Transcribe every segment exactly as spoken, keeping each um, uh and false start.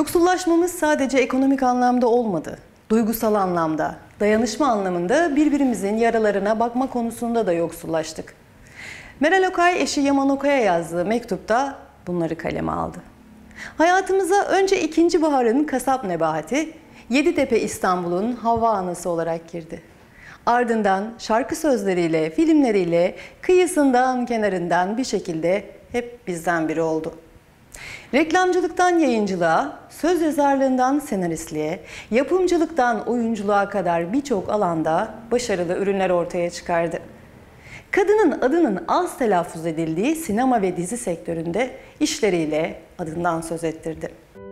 Yoksullaşmamız sadece ekonomik anlamda olmadı. Duygusal anlamda, dayanışma anlamında birbirimizin yaralarına bakma konusunda da yoksullaştık. Meral Okay eşi Yaman Okay'a yazdığı mektupta bunları kaleme aldı. Hayatımıza önce ikinci baharın kasap Nebahati, Yeditepe İstanbul'un Havva Anası olarak girdi. Ardından şarkı sözleriyle, filmleriyle, kıyısından, kenarından bir şekilde hep bizden biri oldu. Reklamcılıktan yayıncılığa, söz yazarlığından senaristliğe, yapımcılıktan oyunculuğa kadar birçok alanda başarılı ürünler ortaya çıkardı. Kadının adının az telaffuz edildiği sinema ve dizi sektöründe işleriyle adından söz ettirdi.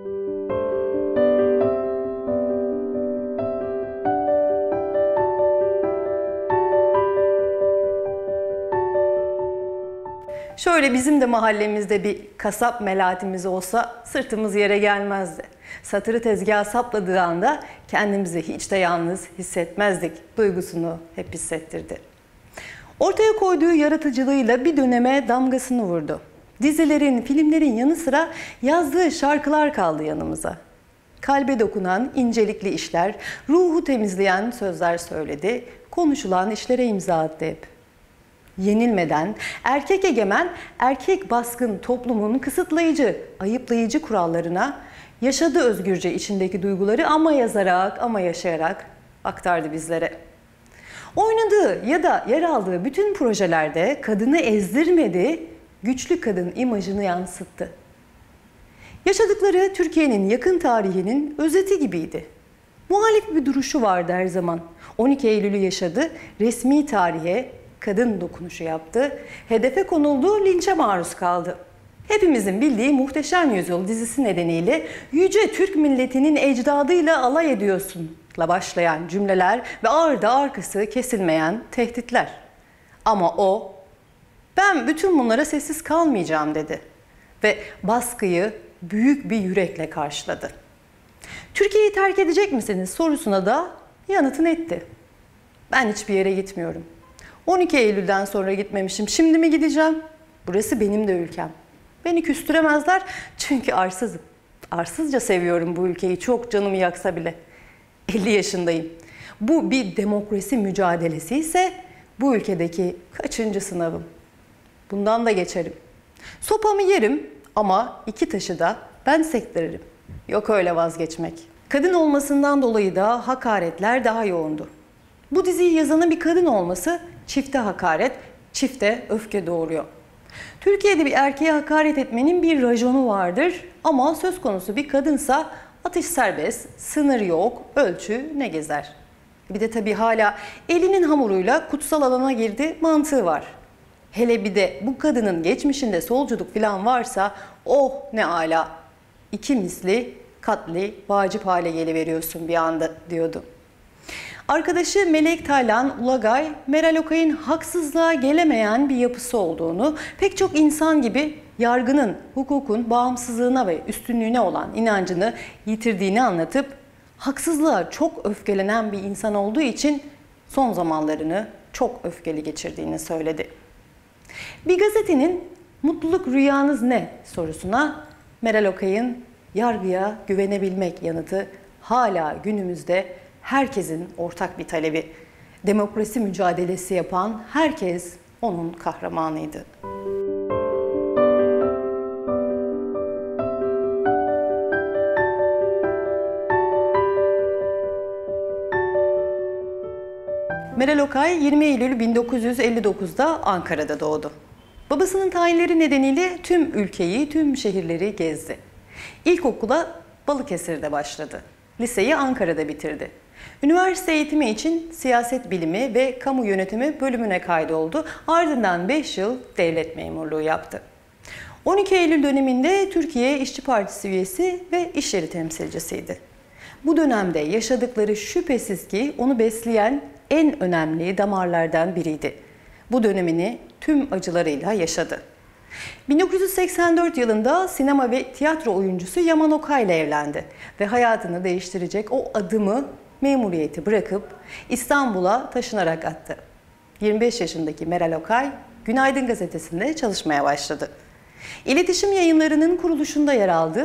Şöyle bizim de mahallemizde bir kasap Melahatimiz olsa sırtımız yere gelmezdi. Satırı tezgaha sapladığı anda kendimizi hiç de yalnız hissetmezdik duygusunu hep hissettirdi. Ortaya koyduğu yaratıcılığıyla bir döneme damgasını vurdu. Dizilerin, filmlerin yanı sıra yazdığı şarkılar kaldı yanımıza. Kalbe dokunan incelikli işler, ruhu temizleyen sözler söyledi, konuşulan işlere imza attı hep. Yenilmeden, erkek egemen, erkek baskın toplumun kısıtlayıcı, ayıplayıcı kurallarına yaşadı özgürce içindeki duyguları ama yazarak ama yaşayarak aktardı bizlere. Oynadığı ya da yer aldığı bütün projelerde kadını ezdirmedi, güçlü kadın imajını yansıttı. Yaşadıkları Türkiye'nin yakın tarihinin özeti gibiydi. Muhalif bir duruşu vardı her zaman. on iki Eylül'ü yaşadı, resmi tarihe kadın dokunuşu yaptı, hedefe konuldu, linçe maruz kaldı. Hepimizin bildiği Muhteşem Yüzyıl dizisi nedeniyle yüce Türk milletinin ecdadıyla alay ediyorsun'la başlayan cümleler ve ardı arkası kesilmeyen tehditler. Ama o, ben bütün bunlara sessiz kalmayacağım dedi ve baskıyı büyük bir yürekle karşıladı. Türkiye'yi terk edecek misiniz sorusuna da yanıtını etti. Ben hiçbir yere gitmiyorum. on iki Eylül'den sonra gitmemişim. Şimdi mi gideceğim? Burası benim de ülkem. Beni küstüremezler çünkü arsızım. Arsızca seviyorum bu ülkeyi, çok canımı yaksa bile. elli yaşındayım. Bu bir demokrasi mücadelesi ise bu ülkedeki kaçıncı sınavım? Bundan da geçerim. Sopamı yerim ama iki taşı da ben sektiririm. Yok öyle vazgeçmek. Kadın olmasından dolayı da hakaretler daha yoğundu. Bu diziyi yazanın bir kadın olması çifte hakaret, çifte öfke doğuruyor. Türkiye'de bir erkeğe hakaret etmenin bir rajonu vardır ama söz konusu bir kadınsa atış serbest, sınır yok, ölçü ne gezer. Bir de tabii hala elinin hamuruyla kutsal alana girdi mantığı var. Hele bir de bu kadının geçmişinde solculuk falan varsa oh ne ala. İki misli katli vacip hale geliveriyorsun bir anda diyordu. Arkadaşı Melek Taylan Ulagay, Meral Okay'ın haksızlığa gelemeyen bir yapısı olduğunu, pek çok insan gibi yargının, hukukun bağımsızlığına ve üstünlüğüne olan inancını yitirdiğini anlatıp, haksızlığa çok öfkelenen bir insan olduğu için son zamanlarını çok öfkeli geçirdiğini söyledi. Bir gazetenin "Mutluluk rüyanız ne?" sorusuna Meral Okay'ın "Yargıya güvenebilmek" yanıtı hala günümüzde herkesin ortak bir talebi. Demokrasi mücadelesi yapan herkes onun kahramanıydı. Meral Okay yirmi Eylül bin dokuz yüz elli dokuz'da Ankara'da doğdu. Babasının tayinleri nedeniyle tüm ülkeyi, tüm şehirleri gezdi. İlkokula Balıkesir'de başladı. Liseyi Ankara'da bitirdi. Üniversite eğitimi için siyaset bilimi ve kamu yönetimi bölümüne kaydoldu. Ardından beş yıl devlet memurluğu yaptı. on iki Eylül döneminde Türkiye İşçi Partisi üyesi ve iş yeri temsilcisiydi. Bu dönemde yaşadıkları şüphesiz ki onu besleyen en önemli damarlardan biriydi. Bu dönemini tüm acılarıyla yaşadı. bin dokuz yüz seksen dört yılında sinema ve tiyatro oyuncusu Yaman Okay ile evlendi ve hayatını değiştirecek o adımı, memuriyeti bırakıp İstanbul'a taşınarak attı. yirmi beş yaşındaki Meral Okay, Günaydın Gazetesi'nde çalışmaya başladı. İletişim yayınlarının kuruluşunda yer aldı.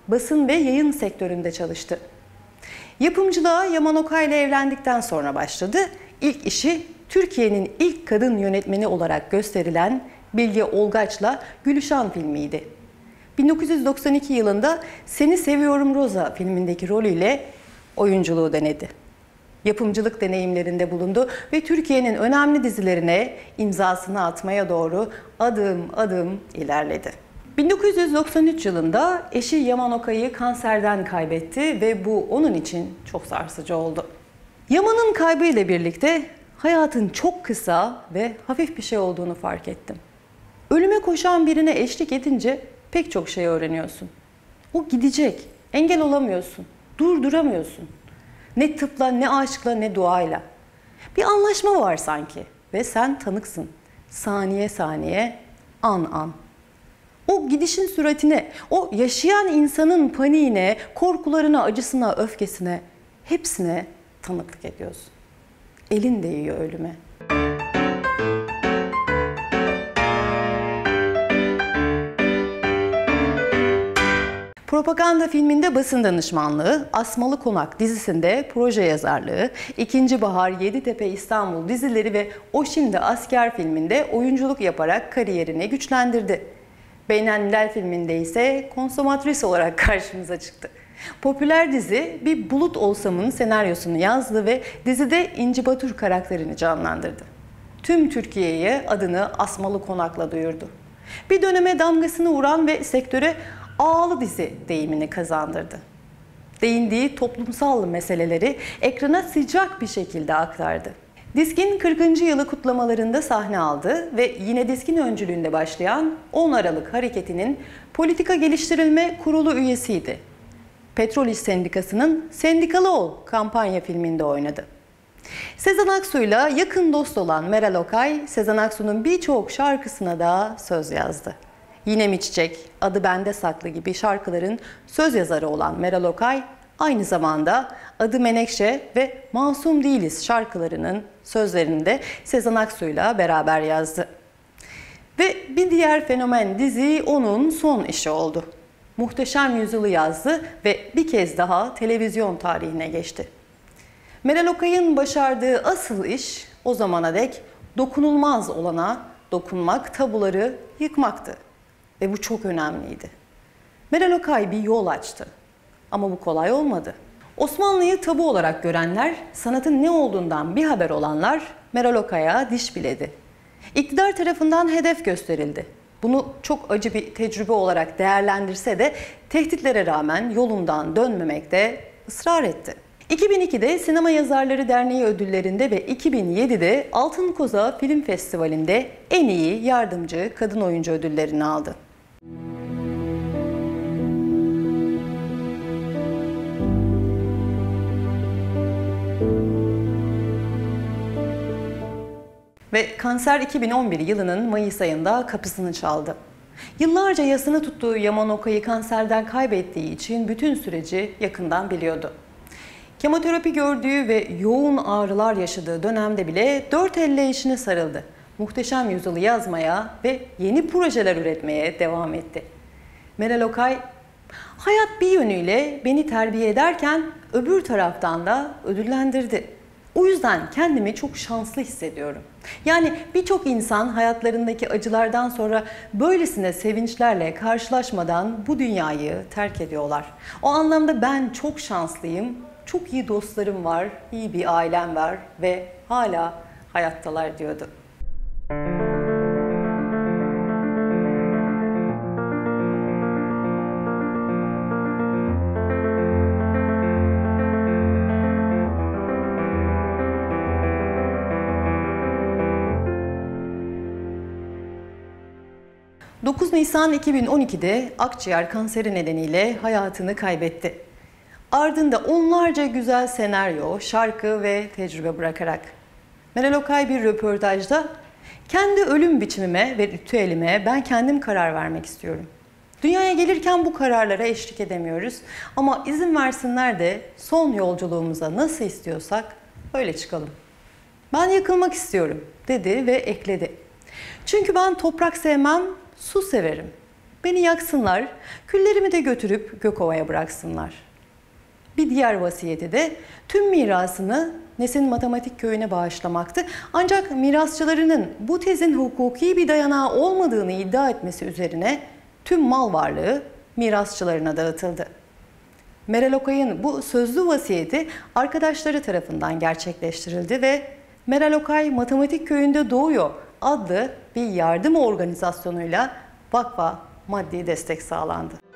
basın ve yayın sektöründe çalıştı. Yapımcılığa Yaman Okay ile evlendikten sonra başladı. İlk işi Türkiye'nin ilk kadın yönetmeni olarak gösterilen Bilge Olgaç'la Gülüşan filmiydi. bin dokuz yüz doksan iki yılında Seni Seviyorum Roza filmindeki rolüyle oyunculuğu denedi. Yapımcılık deneyimlerinde bulundu ve Türkiye'nin önemli dizilerine imzasını atmaya doğru adım adım ilerledi. bin dokuz yüz doksan üç yılında eşi Yaman Okay'ı kanserden kaybetti ve bu onun için çok sarsıcı oldu. Yaman'ın kaybıyla birlikte hayatın çok kısa ve hafif bir şey olduğunu fark ettim. Ölüme koşan birine eşlik edince pek çok şey öğreniyorsun. O gidecek, engel olamıyorsun, durduramıyorsun. Ne tıpla, ne aşkla, ne duayla. Bir anlaşma var sanki ve sen tanıksın. Saniye saniye, an an. O gidişin süratine, o yaşayan insanın paniğine, korkularına, acısına, öfkesine, hepsine tanıklık ediyorsun. Elin değiyor ölüme. Propaganda filminde basın danışmanlığı, Asmalı Konak dizisinde proje yazarlığı, İkinci Bahar, Yeditepe İstanbul dizileri ve O Şimdi Asker filminde oyunculuk yaparak kariyerini güçlendirdi. Beynelmilel filminde ise konsomatris olarak karşımıza çıktı. Popüler dizi Bir Bulut Olsam'ın senaryosunu yazdı ve dizide İnci Batur karakterini canlandırdı. Tüm Türkiye'ye adını Asmalı Konak'la duyurdu. Bir döneme damgasını vuran ve sektöre ağlı dizi deyimini kazandırdı. Değindiği toplumsal meseleleri ekrana sıcak bir şekilde aktardı. Diskin kırkıncı yılı kutlamalarında sahne aldı ve yine Diskin öncülüğünde başlayan on Aralık Hareketi'nin Politika Geliştirilme Kurulu üyesiydi. Petrol İş Sendikası'nın Sendikalı Ol kampanya filminde oynadı. Sezen Aksu'yla yakın dost olan Meral Okay, Sezen Aksu'nun birçok şarkısına da söz yazdı. Yine Mi Çiçek, Adı Bende Saklı gibi şarkıların söz yazarı olan Meral Okay, aynı zamanda Adı Menekşe ve Masum Değiliz şarkılarının sözlerini de Sezen Aksu'yla beraber yazdı. Ve bir diğer fenomen dizi onun son işi oldu. Muhteşem Yüzyıl'ı yazdı ve bir kez daha televizyon tarihine geçti. Meral Okay'ın başardığı asıl iş o zamana dek dokunulmaz olana dokunmak, tabuları yıkmaktı. Ve bu çok önemliydi. Meral Okay bir yol açtı. Ama bu kolay olmadı. Osmanlı'yı tabu olarak görenler, sanatın ne olduğundan bir haber olanlar Meral Okay'a diş biledi. İktidar tarafından hedef gösterildi. Bunu çok acı bir tecrübe olarak değerlendirse de tehditlere rağmen yolundan dönmemekte ısrar etti. iki bin ikide Sinema Yazarları Derneği ödüllerinde ve iki bin yedide Altın Koza Film Festivali'nde en iyi yardımcı kadın oyuncu ödüllerini aldı. Ve kanser iki bin on bir yılının Mayıs ayında kapısını çaldı. Yıllarca yasını tuttuğu Yaman Okay'ı kanserden kaybettiği için bütün süreci yakından biliyordu. Kemoterapi gördüğü ve yoğun ağrılar yaşadığı dönemde bile dört elle işine sarıldı. Muhteşem Yüzyıl'ı yazmaya ve yeni projeler üretmeye devam etti. Meral Okay, hayat bir yönüyle beni terbiye ederken öbür taraftan da ödüllendirdi. O yüzden kendimi çok şanslı hissediyorum. Yani birçok insan hayatlarındaki acılardan sonra böylesine sevinçlerle karşılaşmadan bu dünyayı terk ediyorlar. O anlamda ben çok şanslıyım, çok iyi dostlarım var, iyi bir ailem var ve hala hayattalar diyordu. dokuz Nisan iki bin on ikide akciğer kanseri nedeniyle hayatını kaybetti. Ardında onlarca güzel senaryo, şarkı ve tecrübe bırakarak. Meral Okay bir röportajda, kendi ölüm biçimime ve ritüelime ben kendim karar vermek istiyorum. Dünyaya gelirken bu kararlara eşlik edemiyoruz ama izin versinler de son yolculuğumuza nasıl istiyorsak öyle çıkalım. Ben yakılmak istiyorum dedi ve ekledi. Çünkü ben toprak sevmem, su severim. Beni yaksınlar, küllerimi de götürüp Gökova'ya bıraksınlar. Bir diğer vasiyeti de tüm mirasını Nesin Matematik Köyü'ne bağışlamaktı. Ancak mirasçılarının bu tezin hukuki bir dayanağı olmadığını iddia etmesi üzerine tüm mal varlığı mirasçılarına dağıtıldı. Meral Okay'ın bu sözlü vasiyeti arkadaşları tarafından gerçekleştirildi ve Meral Okay Matematik Köyü'nde Doğuyor adlı bir yardım organizasyonuyla vakfa maddi destek sağlandı.